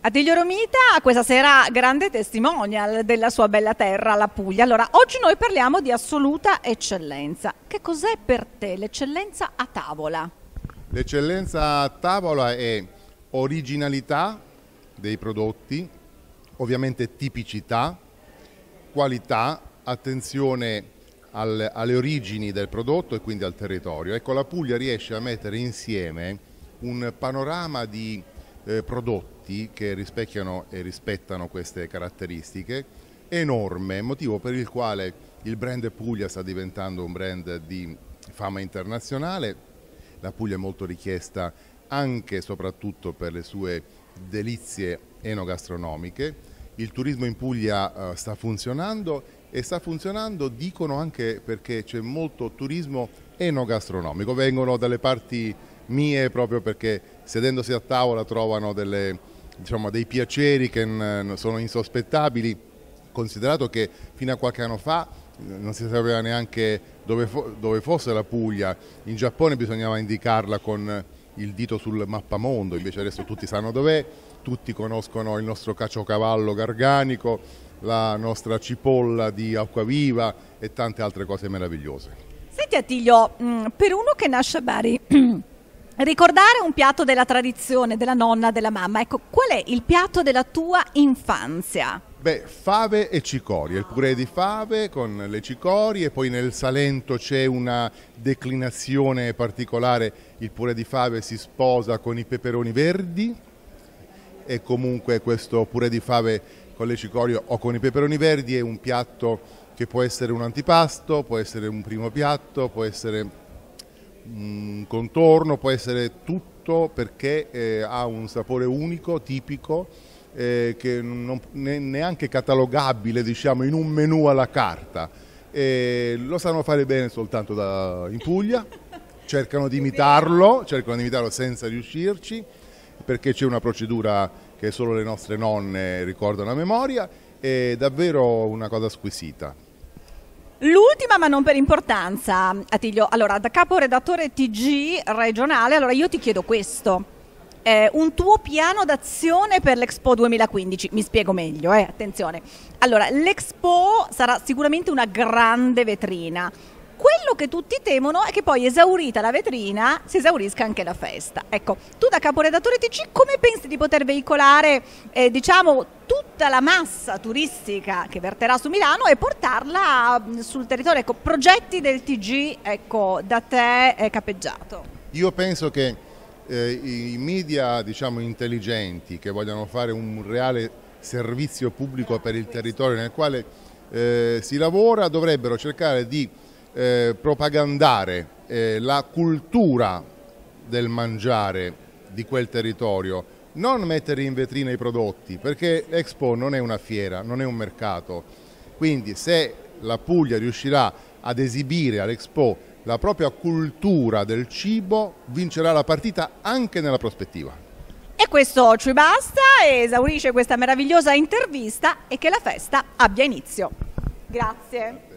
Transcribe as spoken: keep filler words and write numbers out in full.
Attilio Romita questa sera grande testimonial della sua bella terra, la Puglia. Allora, oggi noi parliamo di assoluta eccellenza. Che cos'è per te l'eccellenza a tavola? L'eccellenza a tavola è originalità dei prodotti, ovviamente tipicità, qualità, attenzione al, alle origini del prodotto e quindi al territorio. Ecco, la Puglia riesce a mettere insieme un panorama di eh, prodotti che rispecchiano e rispettano queste caratteristiche enorme, motivo per il quale il brand Puglia sta diventando un brand di fama internazionale. La Puglia è molto richiesta anche e soprattutto per le sue delizie enogastronomiche. Il turismo in Puglia uh, sta funzionando e sta funzionando, dicono, anche perché c'è molto turismo enogastronomico. Vengono dalle parti mie proprio perché sedendosi a tavola trovano delle, diciamo, dei piaceri che sono insospettabili, considerato che fino a qualche anno fa non si sapeva neanche dove, fo dove fosse la Puglia. In Giappone bisognava indicarla con il dito sul mappamondo, invece adesso tutti sanno dov'è, tutti conoscono il nostro caciocavallo garganico, la nostra cipolla di acquaviva e tante altre cose meravigliose. Senti Attilio, per uno che nasce a Bari, ricordare un piatto della tradizione, della nonna, della mamma, ecco, qual è il piatto della tua infanzia? Beh, fave e cicorie, il purè di fave con le cicorie, poi nel Salento c'è una declinazione particolare, il purè di fave si sposa con i peperoni verdi e comunque questo purè di fave con le cicorie o con i peperoni verdi è un piatto che può essere un antipasto, può essere un primo piatto, può essere un contorno, può essere tutto, perché eh, ha un sapore unico, tipico, Eh, che non è neanche catalogabile, diciamo, in un menù alla carta. Eh, lo sanno fare bene soltanto da, in Puglia, cercano di imitarlo, cercano di imitarlo senza riuscirci, perché c'è una procedura che solo le nostre nonne ricordano a memoria, è davvero una cosa squisita. L'ultima, ma non per importanza, Attilio, allora da caporedattore T G regionale, allora io ti chiedo questo. Eh, un tuo piano d'azione per l'Expo duemilaquindici, mi spiego meglio, eh, attenzione. Allora, l'Expo sarà sicuramente una grande vetrina. Quello che tutti temono è che poi, esaurita la vetrina, si esaurisca anche la festa. Ecco, tu da caporedattore T C come pensi di poter veicolare, eh, diciamo, tutta la massa turistica che verterà su Milano e portarla sul territorio? Ecco, progetti del T G, ecco, da te eh, capeggiato. Io penso che Eh, i media, diciamo, intelligenti che vogliono fare un reale servizio pubblico per il territorio nel quale eh, si lavora dovrebbero cercare di eh, propagandare eh, la cultura del mangiare di quel territorio, non mettere in vetrina i prodotti, perché l'Expo non è una fiera, non è un mercato. Quindi se la Puglia riuscirà ad esibire all'Expo la propria cultura del cibo, vincerà la partita anche nella prospettiva. E questo ci basta, esaurisce questa meravigliosa intervista e che la festa abbia inizio. Grazie.